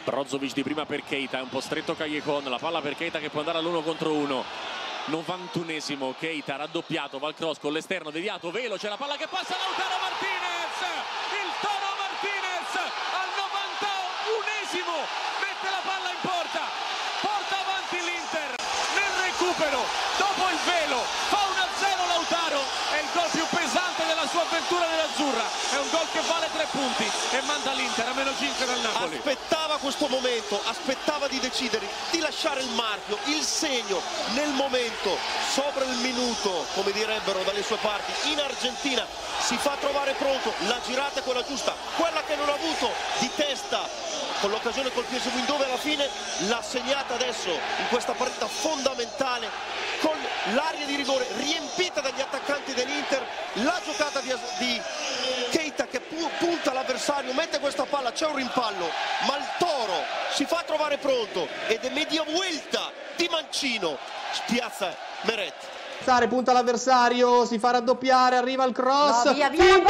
Brozovic di prima per Keita, è un po' stretto Callejon, la palla per Keita che può andare all'1 contro 1. 91esimo, Keita raddoppiato, va al cross con l'esterno deviato, veloce, la palla che passa, Lautaro Martinez, il Toro Martinez al 91esimo mette la palla in porta, porta avanti l'Inter nel recupero, dopo il velo fa 1-0 Lautaro, è il gol più pesante della sua avventura nell'azzurra, è un gol che vale 3 punti e manda l'Inter a -5 dal Napoli. Aspettava questo momento, aspettava di decidere, di lasciare il marchio, il segno nel momento, sopra il minuto, come direbbero dalle sue parti. In Argentina si fa trovare pronto, la girata è quella giusta, quella che non ha avuto di testa con l'occasione col PSV, dove alla fine l'ha segnata adesso in questa partita fondamentale, con l'area di rigore riempita dagli attaccanti dell'Inter, la giocata di Keita che punta l'avversario, mette questa palla, c'è un rimpallo, ma il Toro si fa trovare pronto ed è media vuelta di Mancino, spiazza Meret. Punta l'avversario, si fa raddoppiare, arriva il cross. No, via, via,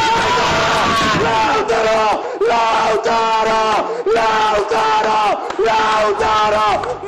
Lautaro! Lautaro! Lautaro! Lautaro!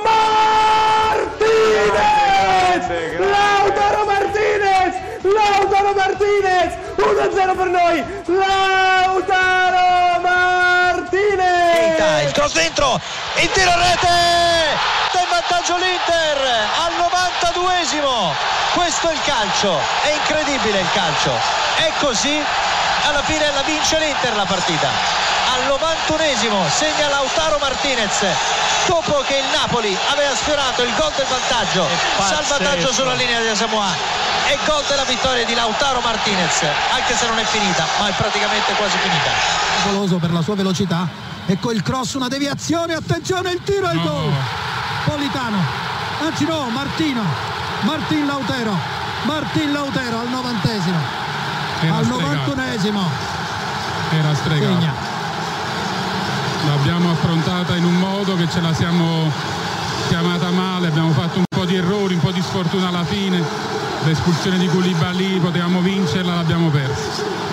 Martinez! Lautaro Martinez! Lautaro Martinez! 1-0 per noi! Lautaro Martinez! Il cross dentro, il tiro a rete! In vantaggio l'Inter al 92esimo. Questo è il calcio, è incredibile il calcio, è così, alla fine la vince l'Inter la partita. Al 91esimo segna Lautaro Martinez dopo che il Napoli aveva sfiorato il gol del vantaggio, salvataggio sulla linea di Asamoah e gol della vittoria di Lautaro Martinez, anche se non è finita, ma è praticamente quasi finita. Pericoloso per la sua velocità, ecco il cross, una deviazione, attenzione, il tiro e il gol. Politano, anzi no, Martin Lautaro al 90esimo, al 91esimo era stregato. Segna. L'abbiamo affrontata in un modo che ce la siamo chiamata male, abbiamo fatto un po' di errori, un po' di sfortuna alla fine, l'espulsione di Koulibaly, potevamo vincerla, l'abbiamo persa.